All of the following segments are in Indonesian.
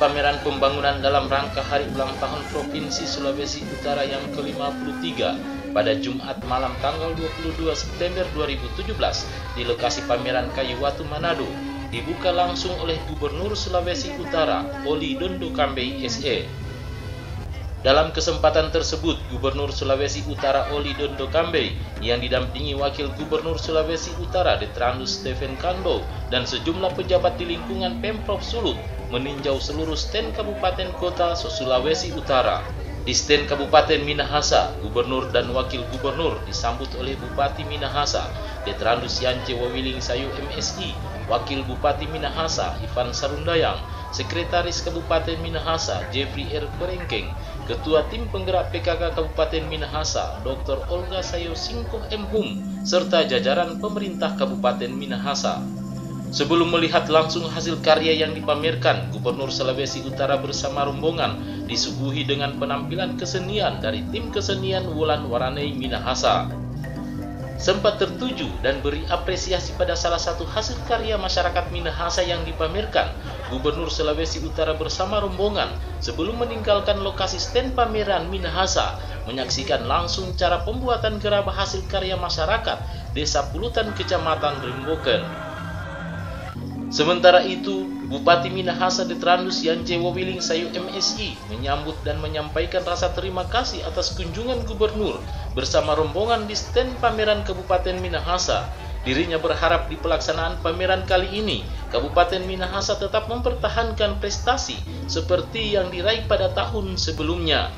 pameran pembangunan dalam rangka Hari Ulang Tahun Provinsi Sulawesi Utara yang ke-53 pada Jumat malam tanggal 22 September 2017 di lokasi pameran Kayu Watu Manado dibuka langsung oleh Gubernur Sulawesi Utara Oli Dondo Kambe SE. Dalam kesempatan tersebut, Gubernur Sulawesi Utara Oli Dondo Kambe yang didampingi Wakil Gubernur Sulawesi Utara Detranus Stephen Kanbo dan sejumlah pejabat di lingkungan Pemprov Sulut meninjau seluruh stand Kabupaten Kota Sulawesi Utara. Di stand Kabupaten Minahasa, Gubernur dan Wakil Gubernur disambut oleh Bupati Minahasa Detranus Yance Wawiling Sayu MSI, Wakil Bupati Minahasa Ivan Sarundayang, Sekretaris Kabupaten Minahasa Jeffrey R. Korengkeng, Ketua Tim Penggerak PKK Kabupaten Minahasa Dr. Olga Sayo Singkoh M. Hum, serta jajaran pemerintah Kabupaten Minahasa. Sebelum melihat langsung hasil karya yang dipamerkan, Gubernur Sulawesi Utara bersama rombongan disuguhi dengan penampilan kesenian dari tim kesenian Wulan Waranei Minahasa. Sempat tertuju dan beri apresiasi pada salah satu hasil karya masyarakat Minahasa yang dipamerkan, Gubernur Sulawesi Utara bersama rombongan sebelum meninggalkan lokasi stand pameran Minahasa menyaksikan langsung cara pembuatan gerabah hasil karya masyarakat Desa Pulutan Kecamatan Remboken. Sementara itu, Bupati Minahasa Detranus Yance Wawiling Sayu MSI menyambut dan menyampaikan rasa terima kasih atas kunjungan Gubernur bersama rombongan di stand pameran Kabupaten Minahasa. Dirinya berharap di pelaksanaan pameran kali ini, Kabupaten Minahasa tetap mempertahankan prestasi seperti yang diraih pada tahun sebelumnya.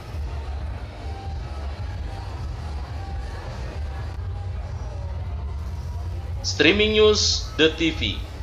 Streaming News The TV.